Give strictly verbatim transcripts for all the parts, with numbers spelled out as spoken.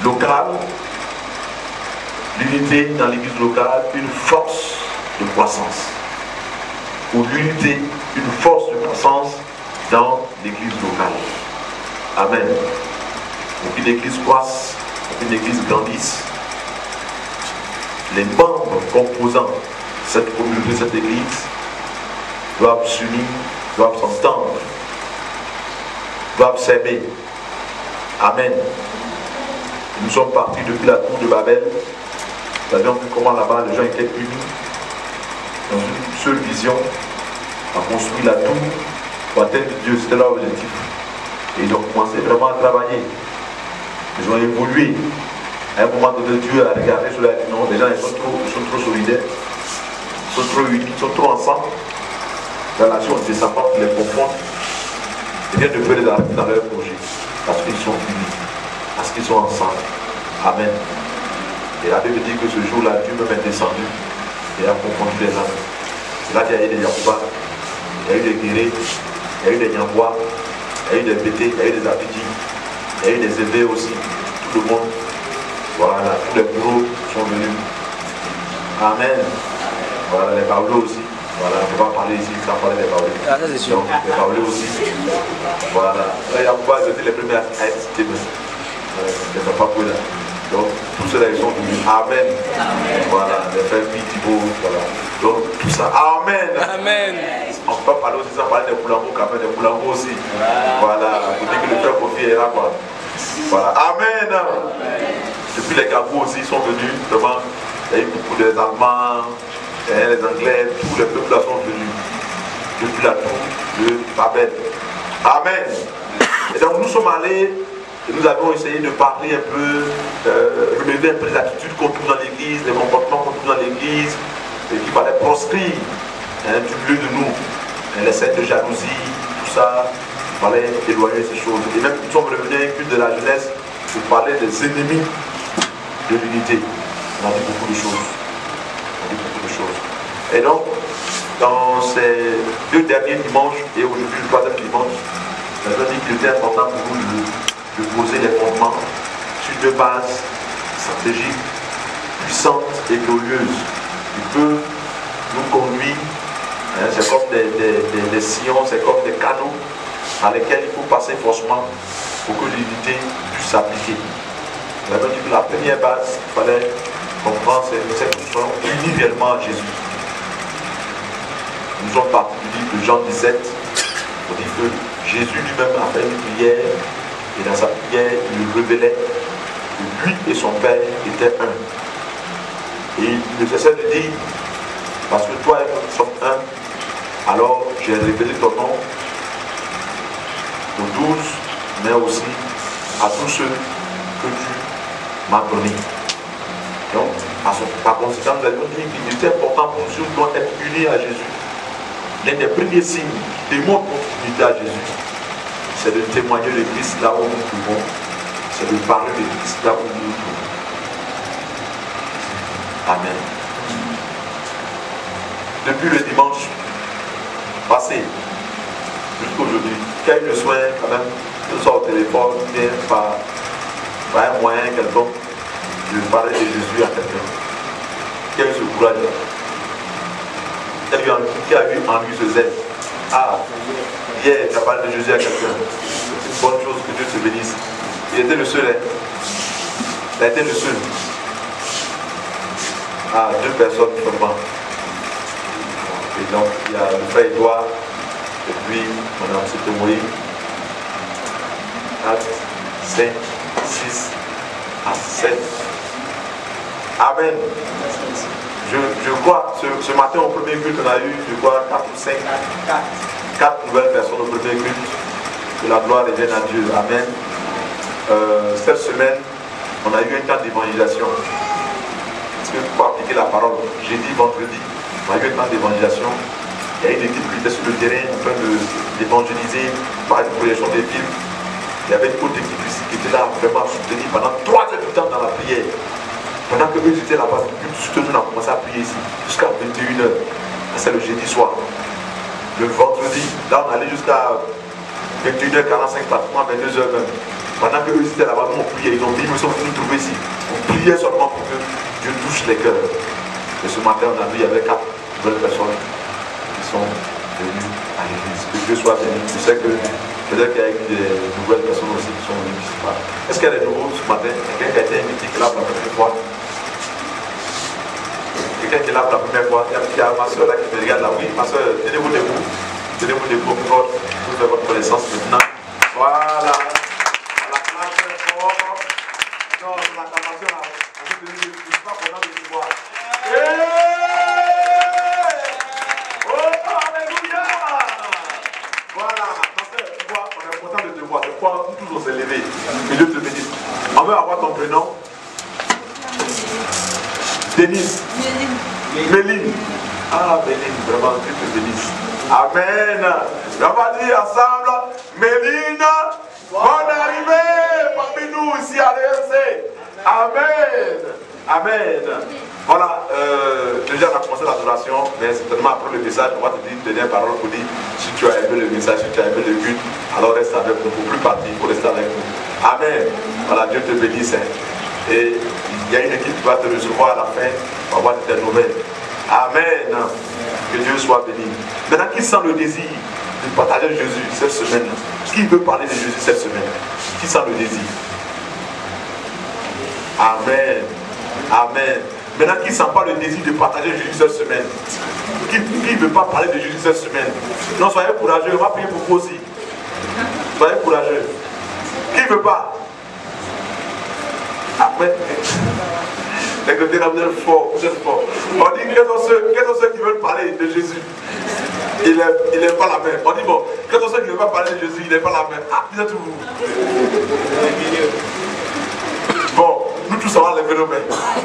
locale, l'unité dans l'église locale, une force de croissance. Ou l'unité, une force de croissance dans l'église locale. Amen. Pour qu'une église croisse, pour qu'une église grandisse, les membres composant cette communauté, cette église, doivent s'unir, doivent s'entendre, doivent s'aimer. Amen. Nous sommes partis depuis la tour de Babel. Nous avions vu comment là-bas les gens étaient unis dans une seule vision, à construire la tour pour atteindre Dieu. C'était leur objectif. Et ils ont commencé vraiment à travailler. Ils ont évolué. À un moment donné, Dieu a regardé sur la vie. Non, les gens ils sont, trop, ils sont trop solidaires, ils sont trop unis, ils sont trop ensemble. La relation descendante les confond. Et rien ne peut les arrêter dans leur projet. Parce qu'ils sont unis. Parce qu'ils sont ensemble. Amen. Et la Bible dit que ce jour-là, Dieu même est descendu et a confondu les âmes. C'est là qu'il y a eu des Yahouba, il y a eu des Guérés, il y a eu des Nyambois, il y a eu des Bété, il y a eu des Abidji, il y a eu des Évés aussi, tout le monde. Voilà, tous les bourreaux sont venus. Amen. Voilà, les Baoulés aussi. Voilà, on ne peut pas parler ici sans parler des Baoulés. Ah, ça c'est sûr. Donc, les Baoulés aussi. Voilà. Les Yahouba, c'était les premiers à être cités. Les papas là. Donc, tous ceux-là, ils sont venus. Amen. Amen. Voilà, les frères Pitibo, voilà. Donc, tout ça. Amen. Amen. On peut pas parler aussi sans parler des Koulango, quand même, des Koulango aussi. Voilà. Vous dites que le frère Kofi est là, quoi. Voilà. Amen. Amen. Depuis les Gabous aussi, ils sont venus. Vraiment, il y a eu beaucoup d'Allemands, les Anglais, tous les peuples là sont venus. Depuis la tour de Babel. Amen. Et donc, nous sommes allés. Et nous avons essayé de parler un peu, euh, relever un peu les attitudes qu'on trouve dans l'église, les comportements qu'on trouve dans l'église, et qu'il fallait proscrire hein, du milieu de nous. Hein, les scènes de jalousie, tout ça, il fallait éloigner ces choses. Et même nous sommes revenus à un culte de la jeunesse pour parler des ennemis de l'unité. On a dit beaucoup de choses. On a dit beaucoup de choses. Et donc, dans ces deux derniers dimanches, et aujourd'hui le troisième dimanche, on a dit qu'il était important pour nous de de poser les fondements sur deux bases stratégiques, puissantes et glorieuses, qui peuvent nous conduire, hein, c'est comme des, des, des, des sillons, c'est comme des canaux dans lesquels il faut passer forcément pour que l'unité puisse s'appliquer. On a dit que la première base qu'il fallait comprendre, c'est que nous sommes unis réellement à Jésus. Nous sommes partis du livre de Jean dix-sept, on dit que Jésus lui-même a fait une prière. Et dans sa prière, il lui révélait que lui et son Père étaient un. Et il ne cessait de dire, parce que toi et moi sommes un, alors j'ai révélé ton nom aux douze, mais aussi à tous ceux que tu m'as donnés. Donc, par conséquent, nous avons dit qu'il était important pour nous, nous devons être unis à Jésus. L'un des premiers signes qui démontrent notre unité à Jésus, c'est de témoigner de Christ là où nous pouvons, c'est de parler de Christ là où nous pouvons. Amen. Depuis le dimanche passé, jusqu'aujourd'hui, qui a eu le soin quand même, que ce soit au téléphone, bien par, par un moyen quelconque, de parler de Jésus à quelqu'un. Qui a eu ce courage-là? Qui a eu en lui ce zèle? Ah, hier, tu as parlé de Jésus à quelqu'un. C'est une bonne chose, que Dieu te bénisse. Il était le seul. Hein? Il a été le seul. Ah, deux personnes seulement. Et donc, il y a le frère Edouard, et puis, Mme Sétémoï. quatre, cinq, six, sept. Amen. Je, je crois, ce, ce matin au premier culte, on a eu, je crois, quatre ou cinq, quatre nouvelles personnes au premier culte. Que la gloire revienne à Dieu. Amen. Euh, cette semaine, on a eu un temps d'évangélisation. Parce que pour appliquer la parole, jeudi, vendredi, on a eu un temps d'évangélisation. Il y a une équipe qui était sur le terrain en train d'évangéliser par une projection des films. Il y avait une autre équipe ici qui était là vraiment à soutenir pendant trois heures de temps dans la prière. Pendant que eux étaient là-bas, nous on a commencé à prier ici jusqu'à vingt et une heures. C'est le jeudi soir. Le vendredi, là on allait jusqu'à vingt et une heures quarante-cinq, pratiquement vingt-deux heures même. Pendant qu'eux étaient là-bas, nous on priait, ils ont dit, nous sommes venus nous trouver ici. On priait seulement pour que Dieu touche les cœurs. Et ce matin, on a vu, il y avait quatre nouvelles personnes qui sont venues à l'église. Que Dieu soit béni. Je sais que peut-être qu'il y a des nouvelles personnes aussi qui sont venues ici. Est-ce qu'il y a des nouveaux ce matin? Quelqu'un qui a été invité, qui est là pour la première fois? Quelqu'un qui est là pour la première fois? Il y a ma soeur là qui me regarde là. Oui, ma soeur, tenez-vous debout. Tenez-vous debout pour vous faire votre connaissance maintenant. Voilà. La classe très fort. Non, l'acclamation là. On peut tenir le pas pendant le pouvoir. Oh, alléluia! Voilà. Tu vois, on est content de te voir. C'est pourquoi nous tous on s'est levés. Et Dieu te bénisse. On veut avoir ton prénom. Denise. Méline. Ah, Méline, vraiment, Dieu te bénisse. Amen. On va dire ensemble, Méline, bonne arrivée parmi nous ici à l'E R C. Amen. Amen. Voilà, euh, déjà on a commencé l'adoration, mais certainement après le message, on va te dire une dernière parole pour dire si tu as aimé le message, si tu as aimé le culte, alors reste avec nous, pour plus partir, pour rester avec nous. Amen. Voilà, Dieu te bénisse. Et il y a une équipe qui va te recevoir à la fin pour avoir de tes nouvelles. Amen. Que Dieu soit béni. Maintenant, qui sent le désir de partager Jésus cette semaine? Qui veut parler de Jésus cette semaine? Qui sent le désir? Amen. Amen. Maintenant, qui ne sent pas le désir de partager Jésus cette semaine? Qui ne veut pas parler de Jésus cette semaine? Non, soyez courageux. On va prier pour vous aussi. Soyez courageux. Qui ne veut pas? Amen. Les côtés là, vous êtes forts, vous êtes forts. On dit, quels sont ceux, quels sont ceux qui veulent parler de Jésus? Il n'est pas la main. On dit, bon, quels sont ceux qui ne veulent pas parler de Jésus? Il n'est pas la main. Ah, vous êtes où? Bon, nous tous, on va lever nos mains.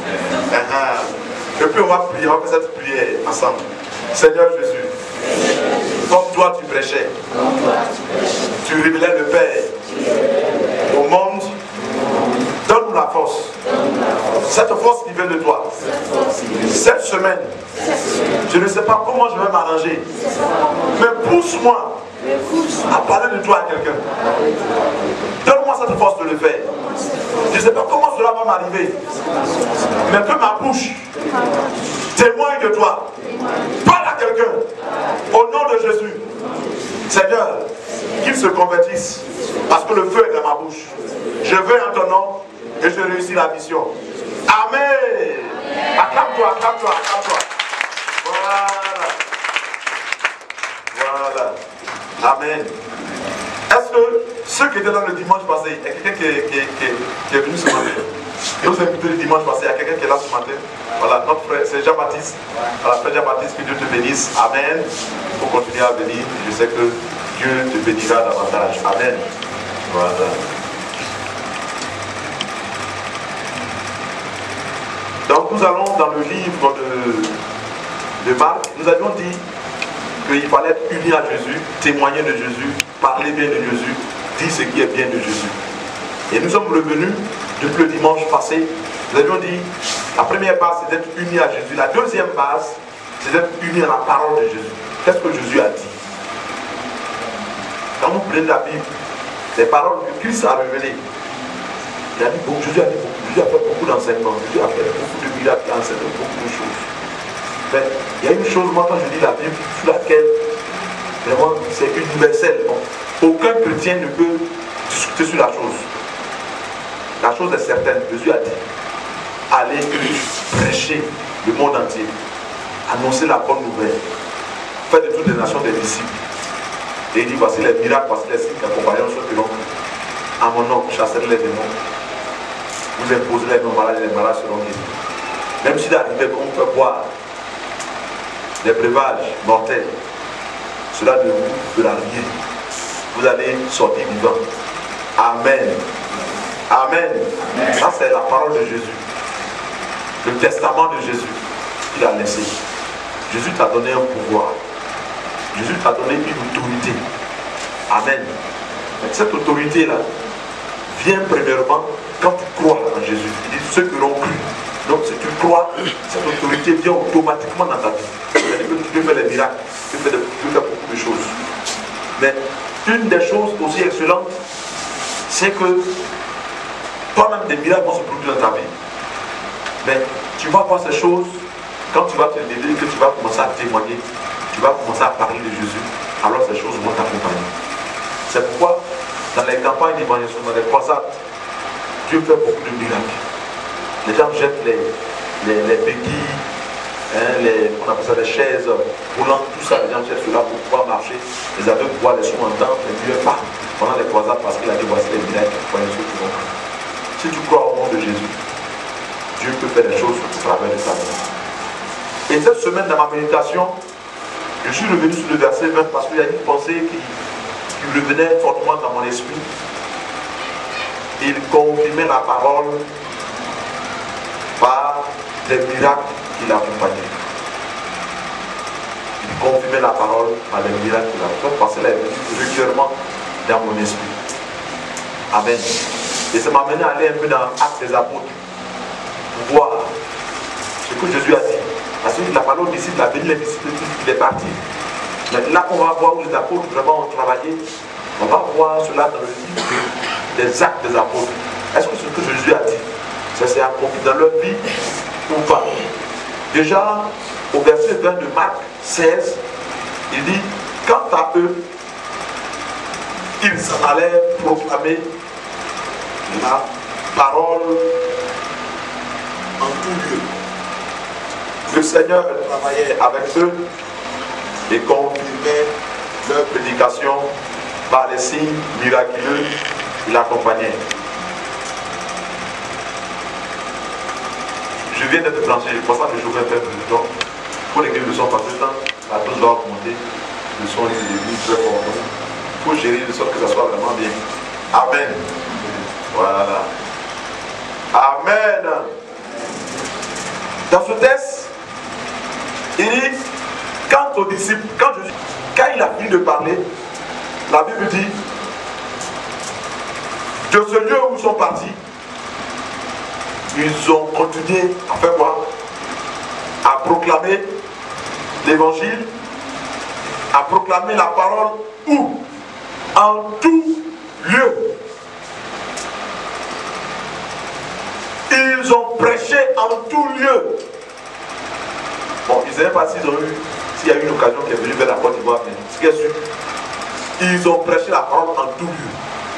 Et puis, on va prier, on va faire cette prière ensemble. Seigneur Jésus, comme toi tu prêchais, tu révélais le Père au monde. Donne-nous la force. Cette force qui vient de toi. Cette semaine, je ne sais pas comment je vais m'arranger. Mais pousse-moi à parler de toi à quelqu'un. Donne-moi cette force de le faire. Je ne sais pas comment cela va m'arriver. Mais que ma bouche témoigne de toi. Parle à quelqu'un. Au nom de Jésus. Seigneur, qu'il se convertisse. Parce que le feu est dans ma bouche. Je vais en ton nom. Et je réussis la mission. Amen. Acclame-toi, acclame-toi, acclame-toi. Voilà. Voilà. Amen. Est-ce que ceux qui étaient là le dimanche passé, il y a quelqu'un qui, qui, qui, qui est venu ce matin? Nous sommes invités le dimanche passé, il y a quelqu'un qui est là ce matin. Voilà, notre frère, c'est Jean-Baptiste. Voilà, frère Jean-Baptiste, que Dieu te bénisse. Amen. Il faut continuer à venir. Je sais que Dieu te bénira davantage. Amen. Voilà. Donc nous allons dans le livre de, de Marc, nous avions dit qu'il fallait être uni à Jésus, témoigner de Jésus, parler bien de Jésus, dire ce qui est bien de Jésus. Et nous sommes revenus depuis le dimanche passé, nous avions dit, la première base c'est d'être uni à Jésus, la deuxième base c'est d'être uni à la parole de Jésus. Qu'est-ce que Jésus a dit? Quand vous prenez la Bible, les paroles que Christ a révélées, il a dit beaucoup, Jésus a dit beaucoup, Jésus a fait beaucoup d'enseignements, Jésus a fait beaucoup de miracles, il a enseigné beaucoup de choses. Mais il y a une chose, moi quand je lis la Bible, sur laquelle vraiment c'est universel. Aucun chrétien ne peut discuter sur la chose. La chose est certaine, Jésus a dit, allez prêcher le monde entier, annoncer la bonne nouvelle, faire de toutes les nations des disciples. Et il dit, voici les miracles, voici les signes qui accompagneront ceux qui l'ont cru. À mon nom, chasserez les démons. Vous imposerez les malades et les malades seront guéris. Même s'il arrivait qu'on peut boire des breuvages mortels, cela ne vous fera rien. Vous allez sortir vivant. Amen. Amen. Amen. Ça, c'est la parole de Jésus. Le testament de Jésus qu'il a laissé. Jésus t'a donné un pouvoir. Jésus t'a donné une autorité. Amen. Cette autorité-là vient premièrement quand tu crois en Jésus. Il dit ceux qui l'ont cru. Donc si tu crois, cette autorité vient automatiquement dans ta vie. C'est-à-dire que tu peux faire les miracles, tu peux faire, tu peux faire beaucoup de choses. Mais une des choses aussi excellentes, c'est que toi-même des miracles vont se produire dans ta vie. Mais tu vas voir ces choses, quand tu vas te lever, que tu vas commencer à témoigner, tu vas commencer à parler de Jésus, alors ces choses vont t'accompagner. C'est pourquoi dans les campagnes d'évangélisation, dans les croisades, Dieu fait beaucoup de miracles. Les gens jettent les, les, les béquilles, hein, les, on appelle ça les chaises roulantes, tout ça, les gens jettent cela pour pouvoir marcher. Les aveugles voient, les sourds entendent, les vieux partent pendant les croisades parce qu'il a dit voici les miracles, voyez ceux qui vont. Si tu crois au nom de Jésus, Dieu peut faire des choses au travers de ta vie. Et cette semaine, dans ma méditation, je suis revenu sur le verset vingt parce qu'il y a une pensée qui, qui revenait fortement dans mon esprit. Il confirmait la parole par des miracles qui l'accompagnaient. Il confirmait la parole par des miracles qui l'accompagnaient. Parce qu'elle est venue régulièrement dans mon esprit. Amen. Et ça m'a amené à aller un peu dans Actes des Apôtres pour voir ce que Jésus a dit. Parce qu'il a parlé aux disciples, il a béni les disciples, il est parti. Mais là, on va voir où les apôtres vraiment ont travaillé. On va voir cela dans le livre des Actes des Apôtres. Est-ce que ce que Jésus a dit, ça s'est accompli dans leur vie ou pas? Déjà, au verset vingt de Marc seize, il dit, quant à eux, ils s'en allaient proclamer la parole en tout lieu. Le Seigneur travaillait avec eux et confirmait leur prédication par les signes miraculeux qui l'accompagnaient. Je viens d'être branché, pour ça que je vais faire du temps. Pour les le son, parce que la dose va augmenter. Le son est devenu très fort. Il faut gérer de sorte que ça soit vraiment bien. Amen. Voilà. Amen. Dans ce texte, il dit, quant aux disciples, quand, Jésus, quand il a fini de parler, la Bible dit, de ce lieu où ils sont partis, ils ont continué à faire quoi? À proclamer l'évangile, à proclamer la parole où? En tout lieu. Ils ont prêché en tout lieu. Bon, ils ne savaient pas s'ils ont eu, s'il y a eu une occasion qui est venue vers la Côte d'Ivoire, mais ce qui est sûr, ils ont prêché la parole en tout lieu.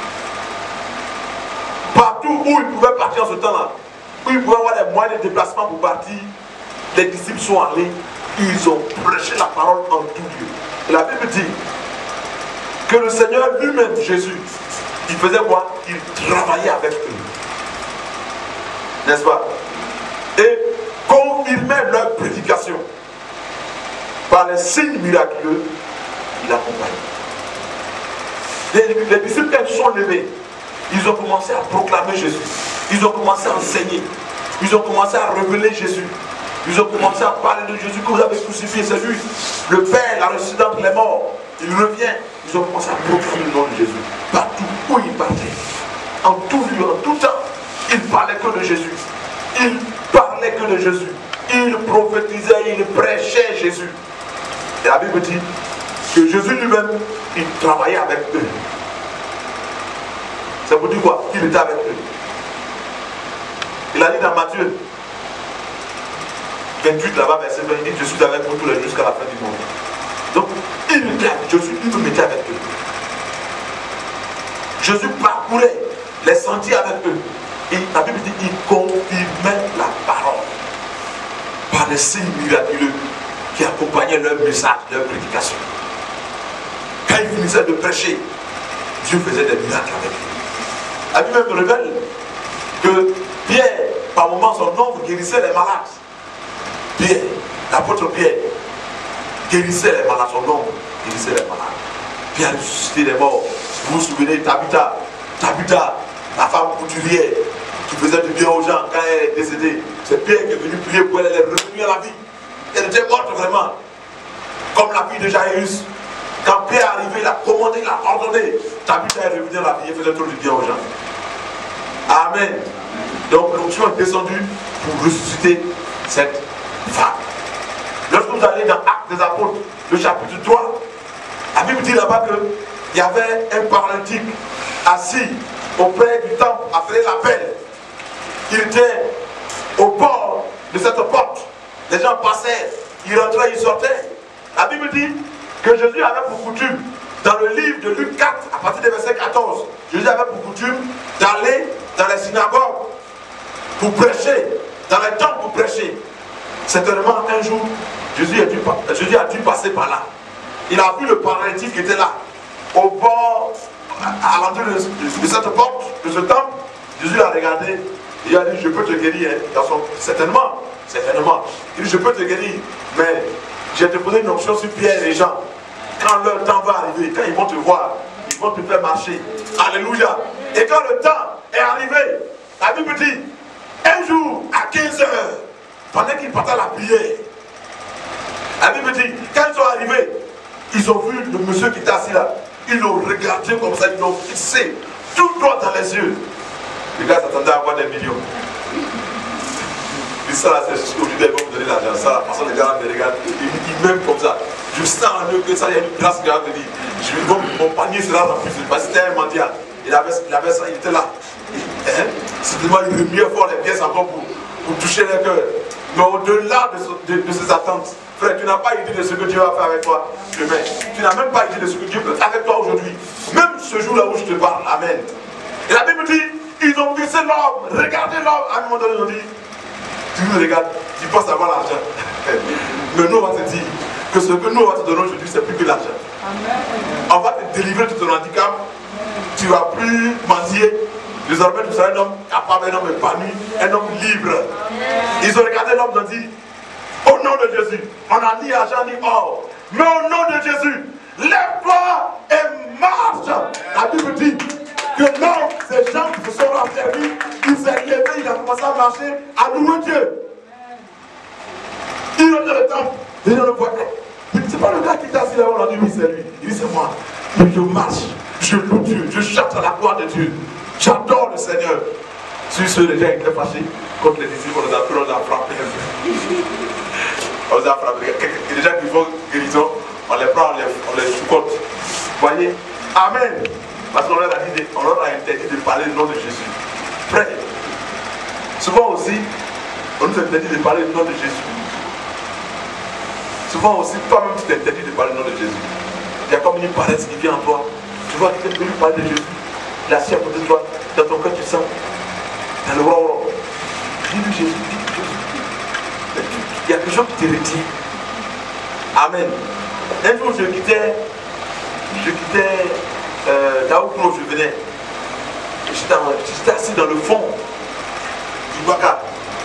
Partout où ils pouvaient partir en ce temps-là, où ils pouvaient avoir les moyens de déplacement pour partir, les disciples sont allés, ils ont prêché la parole en tout lieu. Et la Bible dit que le Seigneur lui-même, Jésus, il faisait quoi? Il travaillait avec eux. N'est-ce pas? Et confirmait leur prédication par les signes miraculeux qui l'accompagnent. Les, les disciples, quand ils sont levés, ils ont commencé à proclamer Jésus. Ils ont commencé à enseigner. Ils ont commencé à révéler Jésus. Ils ont commencé à parler de Jésus que vous avez crucifié, c'est lui. Le Père l'a ressuscité entre les morts. Il revient. Ils ont commencé à proclamer le nom de Jésus. Partout où ils partaient, en tout lieu, en tout temps, ils parlaient que de Jésus. Ils parlaient que de Jésus. Ils prophétisaient, ils prêchaient Jésus. Et la Bible dit que Jésus lui-même, il travaillait avec eux. Ça vous dit quoi? Il était avec eux. Il a dit dans Matthieu vingt-huit, là-bas, verset vingt, il dit, je suis avec vous tous les jours jusqu'à la fin du monde. Donc, il était avec Jésus, il me mettait avec eux. Jésus parcourait les sentiers avec eux. Et la Bible dit, il confirmait la parole par des signes miraculeux qui accompagnaient leur message, leur prédication. Quand ils finissaient de prêcher, Dieu faisait des miracles avec eux. La Bible me révèle que Pierre, par moments, son ombre guérissait les malades. Pierre, l'apôtre Pierre, guérissait les malades, son ombre guérissait les malades. Pierre a ressuscité les morts. Vous vous souvenez, Tabitha, Tabitha, la femme couturière, qui faisait du bien aux gens quand elle est décédée. C'est Pierre qui est venu prier pour elle, elle est revenue à la vie. Elle était morte vraiment. Comme la fille de Jairus. Quand Pierre est arrivé, il a commandé, il a ordonné. Tabitha est revenue à la vie et faisait trop du bien aux gens. Amen. Donc l'onction est descendue pour ressusciter cette femme. Lorsque vous allez dans Actes des Apôtres, le chapitre trois, la Bible dit là-bas qu'il y avait un paralytique assis auprès du temple appelé la Belle. Il était au bord de cette porte. Les gens passaient, ils rentraient, ils sortaient. La Bible dit que Jésus avait pour coutume, dans le livre de Luc quatre, à partir du verset quatorze, Jésus avait pour coutume d'aller dans les synagogues pour prêcher, dans les temples pour prêcher. Certainement, un jour, Jésus a dû, Jésus a dû passer par là. Il a vu le paralytique qui était là, au bord, à l'entrée de, de, de cette porte, de ce temple. Jésus l'a regardé, il a dit, je peux te guérir. Dans son, certainement, certainement. Il dit, je peux te guérir, mais j'ai te posé une option sur Pierre et les gens. Quand leur temps va arriver, quand ils vont te voir, ils vont te faire marcher. Alléluia. Et quand le temps est arrivé, la Bible dit, un jour, à quinze heures, pendant qu'ils partaient à la prière, la Bible dit, quand ils sont arrivés, ils ont vu le monsieur qui était assis là. Ils l'ont regardé comme ça, ils l'ont fixé tout droit dans les yeux. Les gars s'attendaient à avoir des millions. Puis ça là, c'est aujourd'hui, ils vont me donner l'argent. Ça, la façon les gars me regardent, ils, ils m'aiment comme ça. Je sens en eux que ça, il y a une grâce qui va venir. Je vais, mon panier sera rempli. Parce que c'était un mendiant. Il avait, il avait ça, il était là. Hein? Simplement, il remuait fort les pièces encore pour, pour toucher les cœurs. Mais au-delà de, de, de ces attentes, frère, tu n'as pas idée de ce que Dieu va faire avec toi demain. Tu n'as même pas idée de ce que Dieu peut faire avec toi aujourd'hui. Même ce jour-là où je te parle. Amen. Et la Bible dit, ils ont fixé l'homme. Regardez l'homme. À un moment donné, ils ont dit, tu me regardes, tu penses avoir l'argent. Mais nous, on va te dire que ce que nous, on va te donner aujourd'hui, c'est plus que l'argent. On va te délivrer de ton handicap. Tu ne vas plus mendier. Désormais, tu seras un homme capable, un homme épanoui, un homme libre. Ils ont regardé l'homme et ont dit, au nom de Jésus, on n'a ni argent ni or, mais au nom de Jésus, lève-toi et marche. La Bible dit que l'homme, ces gens qui se sont renfermés, il s'est levé, il a commencé à marcher, à louer Dieu. Il est dans le temple, les gens le voient. C'est pas le gars qui est assis là, on a dit oui, c'est lui. Il dit c'est moi. Je marche, je loue Dieu, je chante à la gloire de Dieu. J'adore le Seigneur. Sur ceux les gens étaient fâchés contre les disciples, on les a pris, on les a frappés. On les a frappés. Les gens qui font guérison, on les prend, on les, on les choucote. Vous voyez? Amen. Parce qu'on leur a dit, on leur a interdit de parler le nom de Jésus. Frère, souvent aussi, on nous interdit de parler le nom de Jésus. Souvent aussi, toi-même tu t'interdis de parler le nom de Jésus. Il y a comme une paresse qui vient en toi. Tu vois quelqu'un qui veut parler de Jésus. Il est assis à côté de toi. Dans ton cœur, tu sens. Dans le roi, dis-lui Jésus, dis-lui Jésus. Il y a quelque chose qui te retient. Amen. Un jour, je quittais, je quittais euh, là où je venais. J'étais assis dans le fond du Baka.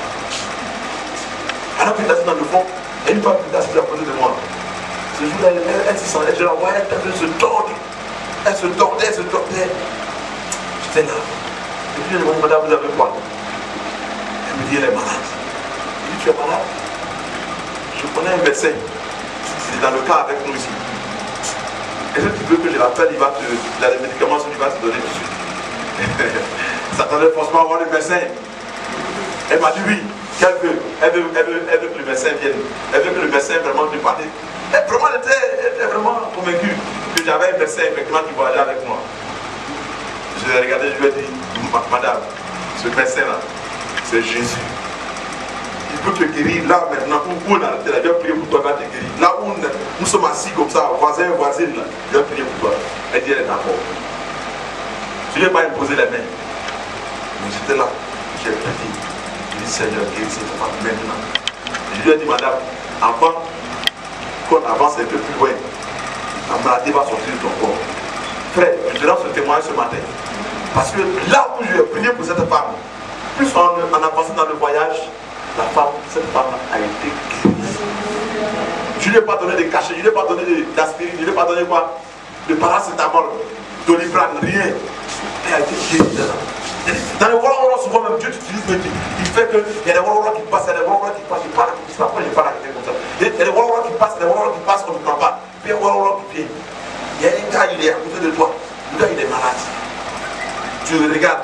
Alors que j'étais assis dans le fond, et une femme qui était assise à côté de moi. Ce jour-là, elle, elle, elle se sentait, je la voyais, elle se tordait. Elle se tordait, elle se tordait. J'étais là. Et puis je lui ai demandé, madame, vous avez quoi? Elle me dit, elle est malade. Je lui ai dit, tu es malade? Je connais un médecin. Il est dans le cas avec nous ici. Est-ce que tu veux que je l'appelle? Il va te. Il a des médicaments, il va te donner tout de suite. Ça t'attendait forcément à voir le médecin. Elle m'a dit oui. Qu'elle veut. Elle veut, elle veut, elle veut que le médecin vienne. Elle veut que le médecin vraiment lui parle. Elle, vraiment, elle, était, elle était vraiment convaincue que j'avais un médecin effectivement qui voyageait avec moi. Je l'ai regardé, je lui ai dit, madame, ce médecin-là, c'est Jésus. Il peut te guérir là maintenant, où on a arrêté là, il va prier pour toi, il va te guérir. Là où on, nous sommes assis comme ça, voisin, voisine, là, il va prier pour toi. Elle dit, elle est d'accord. Je ne lui ai pas imposé les mains. Mais j'étais là, j'ai prié. Je lui ai dit, Seigneur, guéris cette femme maintenant. Je lui ai dit, madame, avant qu'on avance un peu plus loin, la maladie va sortir de ton corps. Frère, je te rends ce témoignage ce matin. Parce que là où je ai prié pour cette femme, plus on, on avançait dans le voyage, la femme, cette femme a été guérie. Je ne lui ai pas donné de cachet, je ne lui ai pas donné d'aspirine, je ne lui ai pas donné quoi? De paracétamol, doliprane, rien. Elle a été guérie. Dans le voilà, souvent même Dieu t'utilise, il fait qu'il y a des voilà qui passent, il y a des voilà qui passent, je parle, je ne sais pas pourquoi je parle avec comme ça. Il y a des voilà qui passent, il y a des voilà qui passent, on ne prend pas. Puis il y a des voilà qui viennent. Il y a un gars, il est à côté de toi. Le gars, il est malade. Tu le regardes.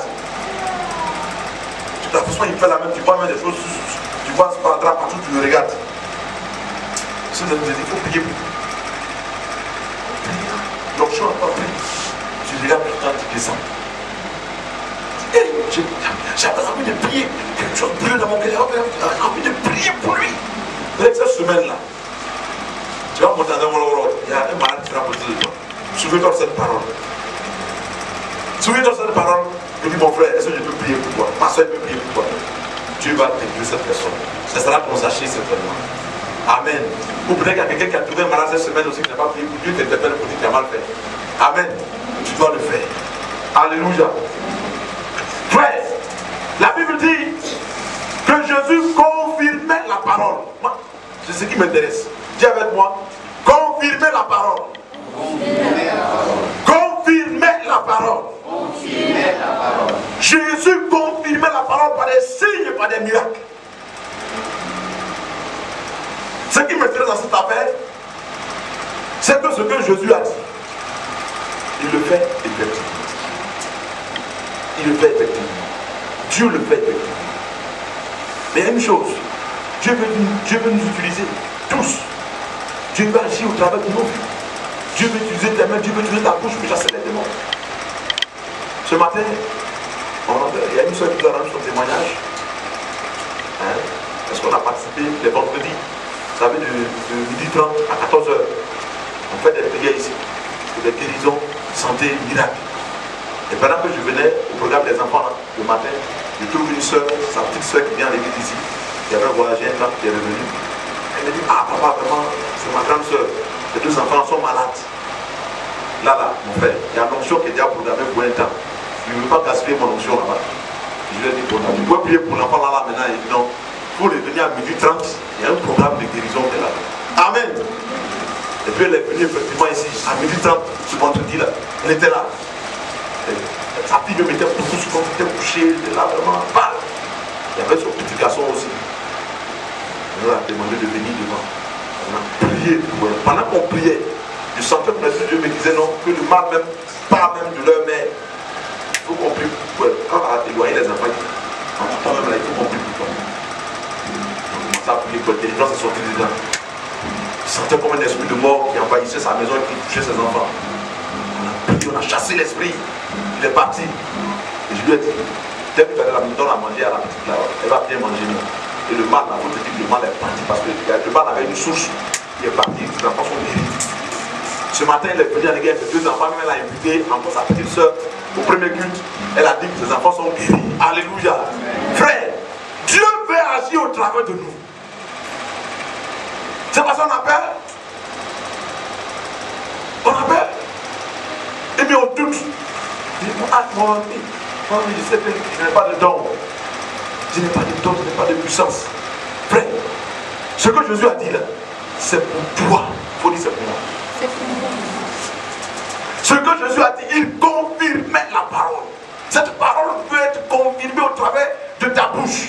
De toute façon, il fait la même, tu vois même des choses, tu vois ce paradrap partout, tu le regardes. Il faut prier pour lui. L'option n'a pas pris. Tu regardes tout le temps, tu descends. J'avais envie de prier. Quelque chose brûle dans mon cœur. J'avais envie de prier pour lui. Avec cette semaine-là, tu vas monter dans mon rôle. Il y a un malade qui sera posé de toi. Souviens-toi de cette parole. Souviens-toi de cette parole. Je dis, mon frère, est-ce que je peux prier pour toi? Ma soeur peut prier pour toi. Dieu va t'aider cette personne. Ce sera ton sachet certainement. Amen. Ou peut-être qu'il y a quelqu'un qui a trouvé un malade cette semaine aussi qui n'a pas prié pour Dieu, t'interpelle pour dire qu'il a mal fait. Amen. Tu dois le faire. Alléluia. Frère, la Bible dit que Jésus confirmait la parole. Moi, c'est ce qui m'intéresse. Dis avec moi, confirmer la parole. Confirmer la parole. Confirmer la parole. Confirmer la parole. Jésus confirmait la parole par des signes et par des miracles. Ce qui m'intéresse dans cette affaire, c'est que ce que Jésus a dit, il le fait effectivement. Il le fait effectivement. Dieu le fait effectivement. Mais il y a une chose, Dieu veut, Dieu veut nous utiliser tous. Dieu veut agir au travers de nos vies. Dieu veut utiliser tes mains, Dieu veut utiliser ta bouche pour chasser les démons. Ce matin, on a, il y a une soeur qui nous a rendu son témoignage. Hein? Parce qu'on a participé les vendredis, vous savez, de, de midi trente à quatorze heures. On fait des prières ici, pour des guérisons, santé, miracles. Et pendant que je venais au programme des enfants là, le matin, je trouve une soeur, sa petite soeur qui vient à l'église ici, qui avait voyagé un temps, qui est revenue. Elle me dit, ah papa, vraiment, c'est ma grande soeur, les deux enfants sont malades. Là, là, mon frère, il y a l'onction qui est déjà programmée pour un temps. Je ne veux pas gaspiller mon onction là-bas. Je lui ai dit, bon, tu peux prier pour l'enfant là, là, maintenant. Il dit non, pour revenir à midi trente, il y a un programme de guérison qui est là. Amen. Et puis elle est venue effectivement ici, à midi trente, ce vendredi là. Elle était là. Et sa fille me mettait beaucoup sur compte, elle était couchée, elle était là vraiment. Bah. Il y avait son petit garçon aussi. On a demandé de venir devant. On a prié pour elle. Pendant qu'on priait, je sentais que Dieu me disait non, que le mal même, pas même de leur mère. Il faut qu'on prie pour elle. Quand on a éloigné les enfants, en tout temps même là, il faut qu'on prie pour toi. On commençait à prier pour l'intelligence est sortie dedans. Je sentais comme un esprit de mort qui envahissait sa maison et qui touchait ses enfants. On a prié, on a chassé l'esprit. Il est parti. Et je lui ai dit, dès que tu allais la maison à manger à la petite là, elle va bien manger. Et le mal, la faute dit que le mal est parti parce que le mal avait une source. Il est parti, les enfants sont guéris. Ce matin, elle est venue à l'église avec deux enfants, même elle a invité encore sa petite soeur au premier culte. Elle a dit que ses enfants sont guéris. Alléluia. Frère, Dieu veut agir au travers de nous. C'est pas ça qu'on a peur. On a peur. Et bien on doute. Ah, moi, moi, je sais que je n'ai pas de don. Je n'ai pas de don, je n'ai pas de puissance. Frère, ce que Jésus a dit là, c'est pour toi. Il faut dire c'est pour moi. C'est pour moi. Ce que Jésus a dit, il confirmait la parole. Cette parole peut être confirmée au travers de ta bouche.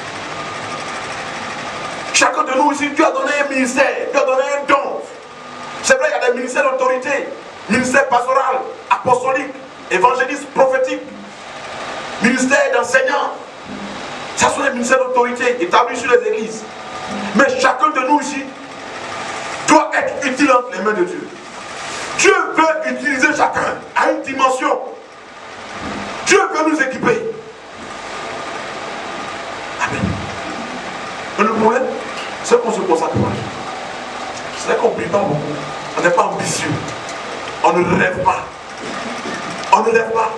Chacun de nous ici, Dieu a donné un ministère, Dieu a donné un don. C'est vrai, il y a des ministères d'autorité, ministère pastoral, apostolique, évangéliste, prophétique, ministère d'enseignant. Ça sont les ministères d'autorité établis sur les églises. Mais chacun de nous ici doit être utile entre les mains de Dieu. Dieu veut utiliser chacun à une dimension. Dieu veut nous équiper. Amen. Mais le problème, c'est qu'on se consacre pas. C'est qu'on ne prie pas beaucoup. On n'est pas ambitieux. On ne rêve pas. On ne rêve pas.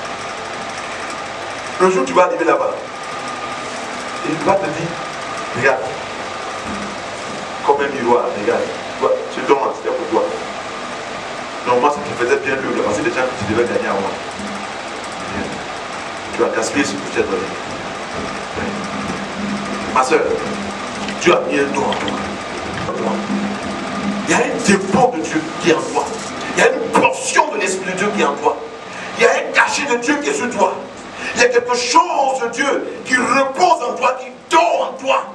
Le jour où tu vas arriver là-bas, il va te dire, regarde, comme un miroir, regarde, ce don là, c'était pour toi. Normalement, si tu faisais bien mieux, parce que c'est des gens que tu devais gagner à moi. Tu as gaspillé ce que tu as donné. Ma soeur, Dieu a mis un don en toi. Il y a un dépôt de Dieu qui est en toi. Il y a une portion de l'Esprit de Dieu qui est en toi. Il y a un cachet de Dieu qui est sur toi. Il y a quelque chose de Dieu qui repose en toi, qui dort en toi.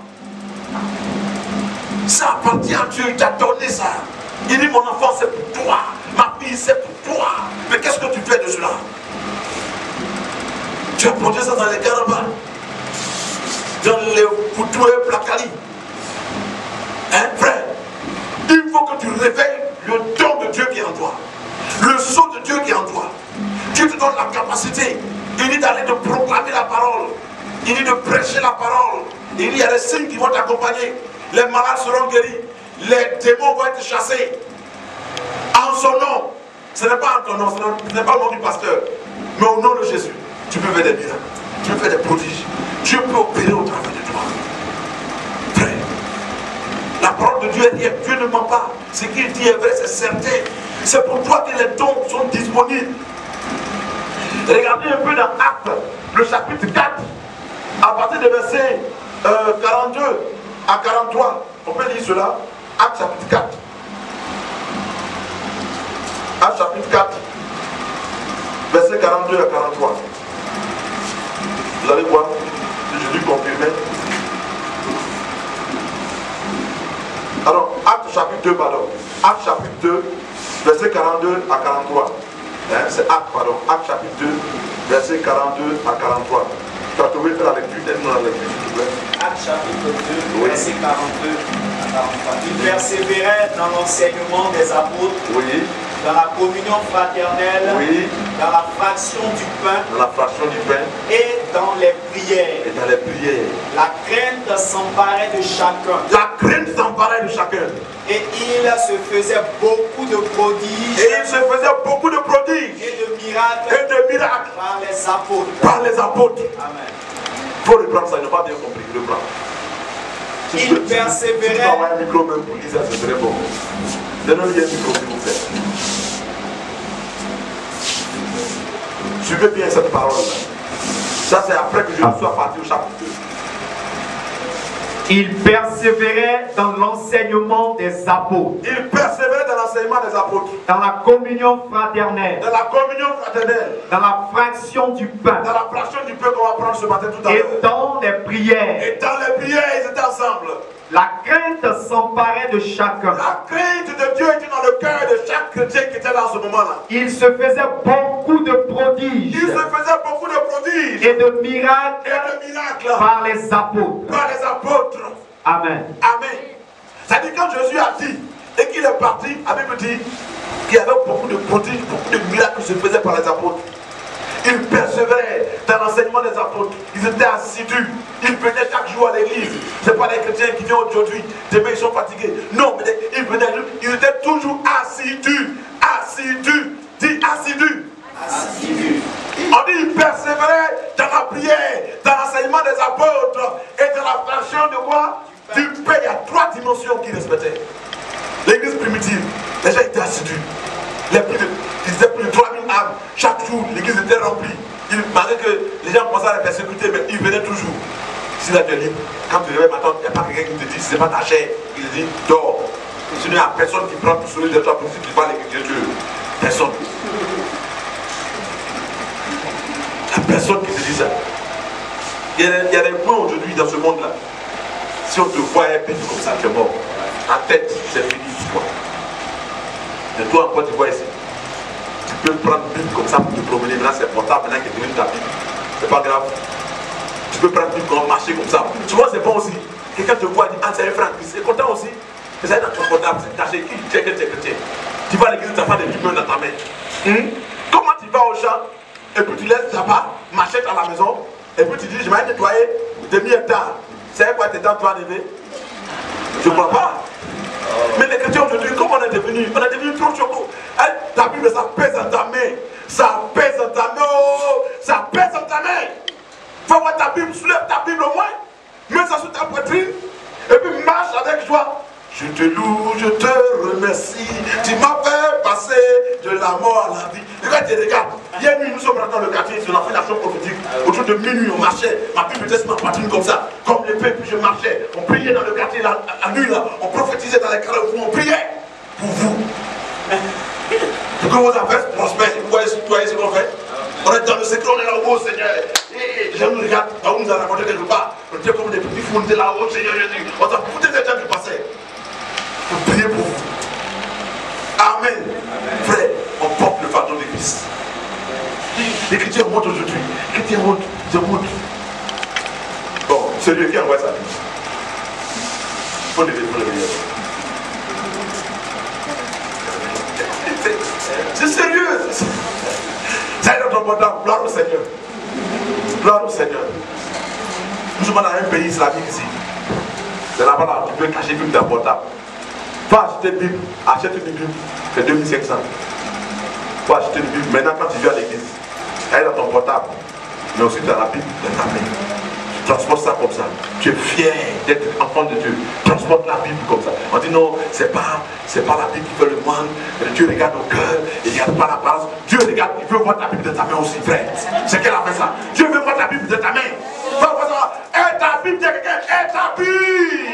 Ça appartient à Dieu, il t'a donné ça. Il dit, mon enfant, c'est pour toi. Ma fille, c'est pour toi. Mais qu'est-ce que tu fais de cela? Tu as posé ça dans les carabas, dans les Poutoué Placali. Hein, frère? Il faut que tu réveilles le don de Dieu qui est en toi. Le sceau de Dieu qui est en toi. Dieu te donne la capacité Il dit d'aller de proclamer la parole. Il dit de prêcher la parole. Il dit il y a des signes qui vont t'accompagner. Les malades seront guéris. Les démons vont être chassés. En son nom. Ce n'est pas en ton nom, ce n'est pas le nom du pasteur. Mais au nom de Jésus, tu peux faire des miracles. Tu peux faire des prodiges. Dieu peut opérer au travers de toi. Frère, la parole de Dieu est réelle. Dieu ne ment pas. Ce qu'il dit est vrai, c'est certain. C'est pour toi que les dons sont disponibles. Regardez un peu dans Actes, le chapitre quatre, à partir du verset euh, quarante-deux à quarante-trois. On peut lire cela. Actes chapitre quatre. Actes chapitre quatre, verset quarante-deux à quarante-trois. Vous allez voir, Jésus confirmé. Alors, Actes chapitre deux, pardon. Actes chapitre deux, verset quarante-deux à quarante-trois. Hein, c'est Actes, pardon. Actes chapitre deux, verset quarante-deux à quarante-trois. Tu as trouvé la lecture, donne-nous la lecture, s'il te plaît. Actes chapitre deux, oui. Verset quarante-deux à quarante-trois. Il persévérait dans l'enseignement des apôtres. Oui. Dans la communion fraternelle, oui. Dans la fraction du pain, dans la fraction du pain, et dans les prières. Et dans les prières. La crainte s'emparait de chacun. La crainte s'emparait de chacun. Et il se faisait beaucoup de prodiges. Et il se faisait beaucoup de prodiges. Et de miracles. Et de miracles. Par les apôtres. Par les apôtres. Amen. Il faut reprendre ça, il n'a pas bien compris. Reprendre. Si il peux, persévérait. Si tu avoir un micro même pour dire ça, ce serait bon. Donnez-lui un micro, s'il vous plaît. Suivez bien cette parole-là. Ça, c'est après que je ah. sois parti au chapitre deux. Il persévérait dans l'enseignement des apôtres. Il persévérait dans l'enseignement des apôtres. Dans la communion fraternelle. Dans la communion fraternelle. Dans la fraction du pain. Dans la fraction du pain qu'on va prendre ce matin tout à l'heure. Et dans les prières. Et dans les prières, ils étaient ensemble. La crainte s'emparait de chacun. La crainte de Dieu était dans le cœur de chaque chrétien qui était dans ce moment-là. Il se faisait beaucoup de prodiges. Il se faisait beaucoup de prodiges. Et de miracles. Et de miracles. Par les apôtres. Par les apôtres. Amen. Amen. C'est-à-dire quand Jésus a dit et qu'il est parti, la Bible dit qu'il y avait beaucoup de prodiges, beaucoup de miracles qui se faisaient par les apôtres. Ils persévéraient dans l'enseignement des apôtres. Ils étaient assidus. Ils venaient chaque jour à l'église. Ce n'est pas les chrétiens qui viennent aujourd'hui. Demain ils sont fatigués. Non, mais ils venaient. Ils étaient toujours assidus. Assidus. Dis assidus. Assidus. On dit ils persévéraient dans la prière, dans l'enseignement des apôtres et dans la fraction de quoi? Du pain. Il y a trois dimensions qu'ils respectaient. L'église primitive, les gens étaient assidus. Les plus de, ils étaient plus de trois mille âmes. Chaque jour, l'église était remplie. Il paraît que les gens commençaient à les persécuter, mais ils venaient toujours. Si là tu es libre, quand tu réveilles maintenant, il n'y a pas quelqu'un qui te dit, c'est pas ta chair. Il te dit, dors. Il n'y a personne qui prend tout sur de toi pour que tu parles l'écriture. Personne. Il n'y a personne qui te dit ça. Il y a, il y a des points aujourd'hui dans ce monde-là. Si on te voit un peu comme ça, tu es mort. En tête, c'est fini pour toi. Et toi, encore, tu vois ici. Tu peux prendre une Bible comme ça pour te promener. Maintenant, c'est portable. Maintenant, qui est devenu ta Bible. C'est pas grave. Tu peux prendre une Bible comme marcher comme ça. Tu vois, c'est bon aussi. Quelqu'un te voit et dit, ah, c'est un frère. C'est content aussi. Mais c'est dans ton portable. C'est caché. Qui tu es chrétien? Tu vas à l'église, tu n'as pas de Bible dans ta main. Hmm? Comment tu vas au champ et puis tu laisses ta part, machette à la maison et puis tu dis, je vais nettoyer demi-hectare. C'est quoi tes dents, tu vas enlever? Je ne crois pas. Mais les chrétiens aujourd'hui, comment on est devenu? On est devenu trop choco. Hein? Ta Bible, ça pèse dans ta main. Ça pèse dans ta main. Oh, ça pèse dans ta main. Faut voir ta Bible, soulève ta Bible au moins. Mets ça sur ta poitrine. Et puis marche avec joie. Je te loue, je te remercie. Tu m'as fait passer de la mort à la vie. Regarde, regarde. Hier nuit, nous sommes rentrés dans le quartier, on a fait l'action prophétique. Autour de minuit, on marchait. Ma Bible était sur ma poitrine comme ça. Comme l'épée, puis je marchais. On priait dans le quartier la, la nuit là. On prophétisait dans les carrefours. On priait pour vous. Pour que vos affaires prospèrent. Vous voyez ce qu'on fait? On est dans le secret, on est là-haut, Seigneur. Et les gens nous regardent. On nous a raconté quelque part. On était comme des petits fous, on était là-haut, Seigneur Jésus. On s'en foutait des gens qui passaient. Pour prier pour vous. Amen. Amen. Frère, on porte le fardeau de Christ. Les chrétiens montent aujourd'hui. Les chrétiens montent, ils montent. Bon, celui qui envoie ça. Faut lever, faut lever. C'est sérieux. Ça est dans ton portable, gloire au Seigneur. Gloire au Seigneur. Nous sommes dans un pays islamique ici. C'est là-bas là, tu peux cacher une Bible dans ton portable. Va acheter une Bible, achète une Bible, c'est deux mille cinq cents. Va acheter une Bible, maintenant quand tu viens à l'église, elle est dans ton portable, mais aussi dans la Bible dans ta main. Tu transportes ça comme ça. Tu es fier d'être enfant de Dieu. Transporte la Bible comme ça. On dit non, c'est pas, c'est pas la Bible qui fait le moine. Dieu regarde au cœur, il ne regarde pas la parole. Dieu regarde, il veut voir ta Bible de ta main aussi, frère. C'est qu'elle a fait ça. Dieu veut voir ta Bible de ta main. Va voir ça. Et ta Bible, dis à quelqu'un, et ta Bible.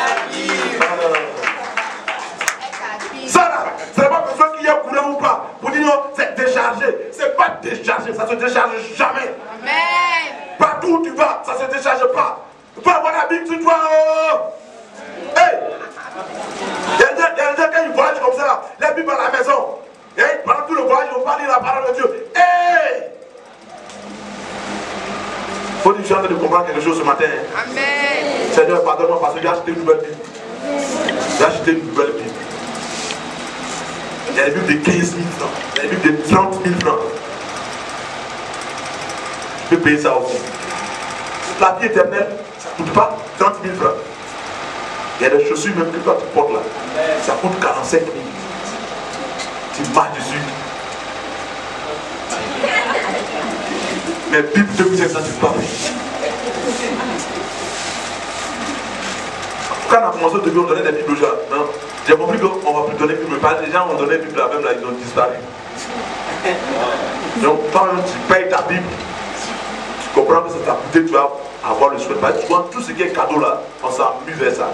Ça là, ce n'est pas besoin qu'il y ait courant ou pas. Pour dire non, c'est déchargé. C'est pas déchargé, ça ne se décharge jamais. Amen. Partout où tu vas, ça ne se décharge pas. Tu peux avoir la Bible sur toi. Oh. Hey! Il y a des gens qui voyagent comme ça, la Bible à la maison. Hey, pendant tout le voyage, ils vont pas lire la parole de Dieu. Hey! Il faut dire que je suis en train de comprendre quelque chose ce matin. Amen. Seigneur, pardonne-moi parce que j'ai acheté une nouvelle Bible. J'ai acheté une nouvelle Bible. Il y a des Bibles de quinze mille francs. Il y a des Bibles de trente mille francs. Je peux payer ça aussi. La vie éternelle, ça ne coûte pas trente mille francs. Il y a des chaussures même que toi tu portes là. Ça coûte quarante-cinq mille. Tu marches dessus. Mais Bible deux mille cinq cents, tu peux pas payer. Quand on a commencé au début, on donnait des Bibles aux gens. Non. J'ai compris qu'on ne va plus donner de Bible. Les gens ont donné des Bibles là, même là, ils ont disparu. Donc, quand tu payes ta Bible, tu comprends que ça t'a coûté, tu vas avoir le souhait. Tu vois, tout ce qui est cadeau là, on s'amuse vers ça.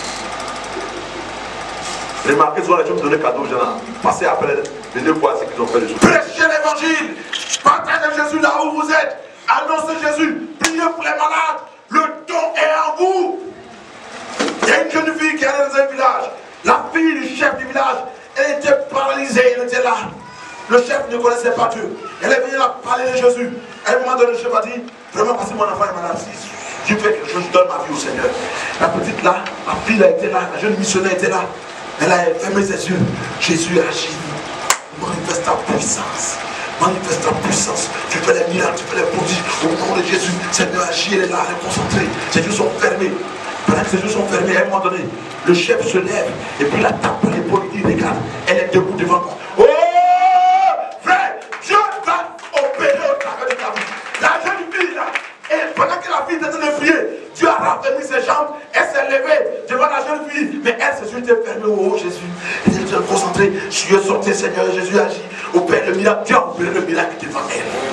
Remarquez souvent les gens qui donnent cadeau aux gens. Passez après, venez voir ce qu'ils ont fait de choses. Prêchez l'évangile, partagez Jésus là où vous êtes, annoncez Jésus, priez pour les malades, le don est en vous. Il y a une jeune fille qui allait dans un village, la fille du chef du village, elle était paralysée, elle était là. Le chef ne connaissait pas Dieu. Elle est venue là parler de Jésus. À un moment donné, le chef a dit, vraiment parce que mon enfant est malade, si Dieu fait quelque chose, je donne ma vie au Seigneur. La petite là, la fille a été là, la jeune missionnaire était là. Elle a fermé ses yeux. Jésus agit. Manifeste ta puissance. Manifeste ta puissance. Tu fais les miracles, tu fais les prodiges. Au nom de Jésus, Seigneur agit, elle est là, elle est concentrée. Ses yeux sont fermés. Pendant que ses yeux sont fermés, à un moment donné, le chef se lève et puis la tape pour l'épaule, il dit, regarde, elle est debout devant toi. Oh, frère, Dieu va opérer au travers de ta vie. La jeune fille là, et pendant que la fille était en train de prier, Dieu a raffermi ses jambes, elle s'est levée devant la jeune fille, mais elle, ses yeux étaient fermés. Oh Jésus, elle était concentrée, Dieu est sorti, Seigneur, Jésus agit, opère le miracle, Dieu a opéré le miracle devant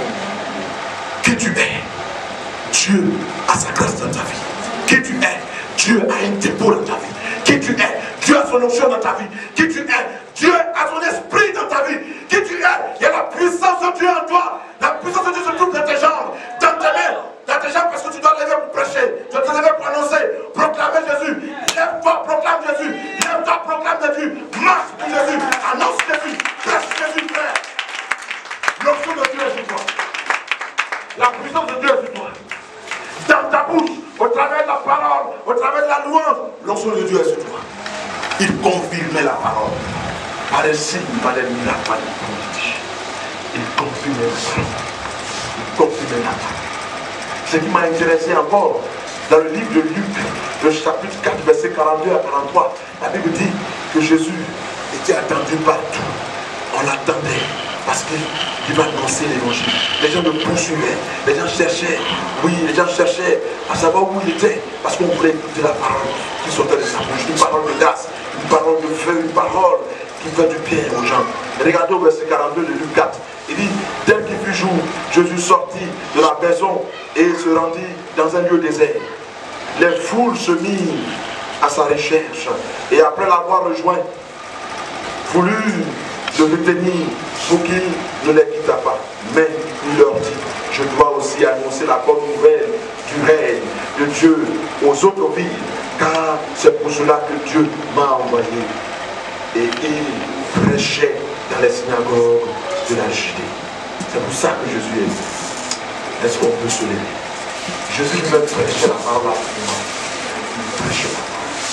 elle. Qui tu es, Dieu a sa grâce dans ta vie. Qui tu es, Dieu a un dépôt dans ta vie. Qui tu es, Dieu a son onction dans ta vie. Qui tu es, Dieu a son esprit dans ta vie. Qui tu es, il y a la puissance de Dieu en toi. La puissance de Dieu se trouve dans tes jambes, dans tes mains, dans tes jambes, parce que tu dois te lever pour prêcher, tu dois te lever pour annoncer, proclamer Jésus. Lève-toi, proclame Jésus. Lève-toi, proclame Jésus. Marche pour Jésus. Annonce Jésus. Prêche Jésus, frère. L'onction de Dieu est sur toi. La puissance de Dieu est sur toi. Dans ta bouche, au travers de la parole, au travers de la louange, l'onction de Dieu est sur toi. Il confirmait la parole. Par les signes, par les miracles, par les prodiges. Il confirmait la parole. Il confirmait la parole. Ce qui m'a intéressé encore, dans le livre de Luc, le chapitre quatre, verset quarante-deux à quarante-trois, la Bible dit que Jésus était attendu partout. On l'attendait parce qu'il va annoncer l'évangile. Les gens le poursuivaient, les gens cherchaient, oui, les gens cherchaient à savoir où il était, parce qu'on voulait écouter la parole qui sortait de sa bouche, une parole de grâce, une parole de feu, une parole qui fait du bien aux gens. Et regardez au verset quarante-deux de Luc quatre, il dit, dès qu'il fut jour, Jésus sortit de la maison et se rendit dans un lieu désert. Les foules se mirent à sa recherche et après l'avoir rejoint, voulut le retenir pour qu'il ne les quitta pas. Mais il leur dit, je dois aussi annoncer la bonne nouvelle du règne de Dieu aux autres villes, car c'est pour cela que Dieu m'a envoyé. Et il prêchait dans les synagogues de la Judée. C'est pour ça que Jésus est venu. Est-ce qu'on peut se lever? Jésus lui-même prêchait la parole à tout le monde. Il prêchait la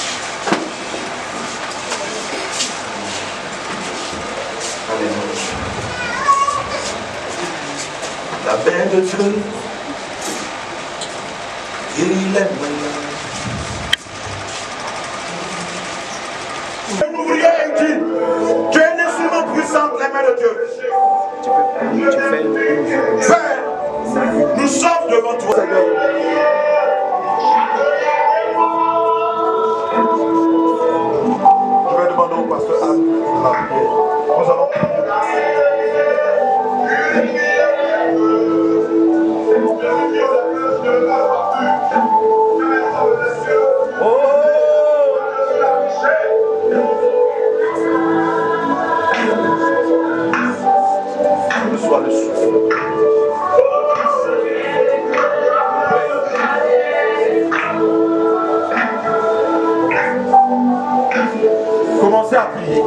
parole. Alléluia. La main de Dieu Il est Nous prions et dit, Dieu est sous nos puissantes les mains de Dieu. Père, nous sommes devant toi, Seigneur. Je vais demander au pasteur Anne de la prière. Nous allons prier. Soit le souffle. Commencez à prier.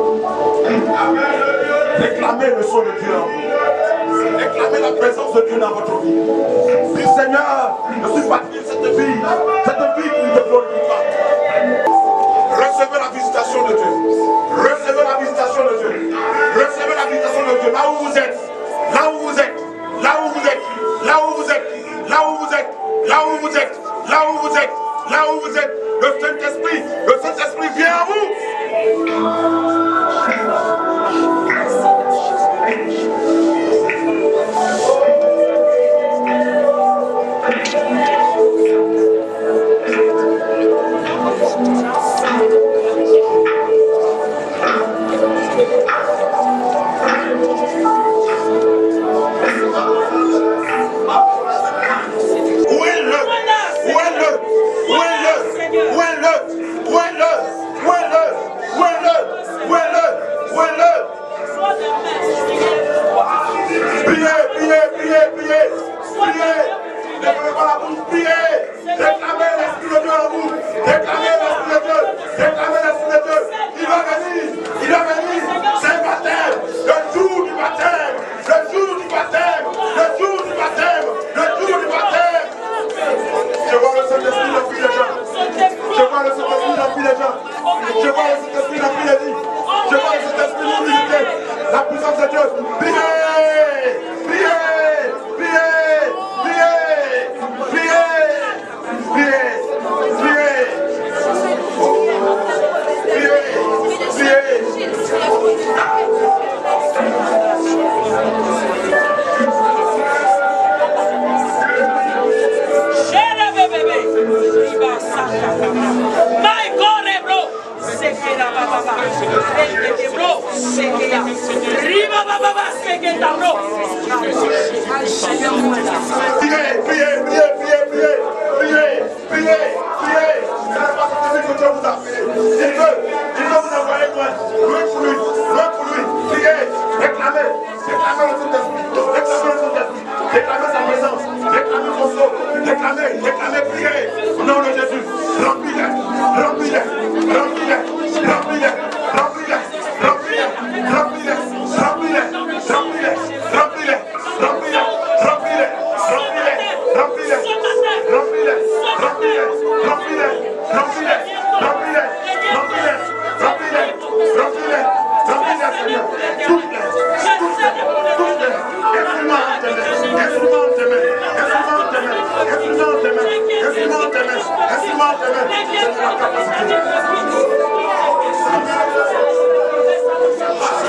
Réclamez le son de Dieu en vous. Réclamez la présence de Dieu dans votre vie. Dis Seigneur, je suis fatigué de cette vie. Cette vie qui ne te glorifie pas. Recevez la visitation de Dieu. Recevez la visitation de Dieu. Recevez la visitation de Dieu. Là où vous êtes. Là où vous êtes. Là où vous êtes. Là où vous êtes. Là où vous êtes. Là où vous êtes. Là où vous êtes. Là où vous êtes. Le Saint-Esprit. Le Saint-Esprit vient à vous.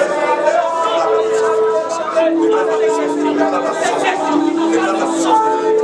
Thank you.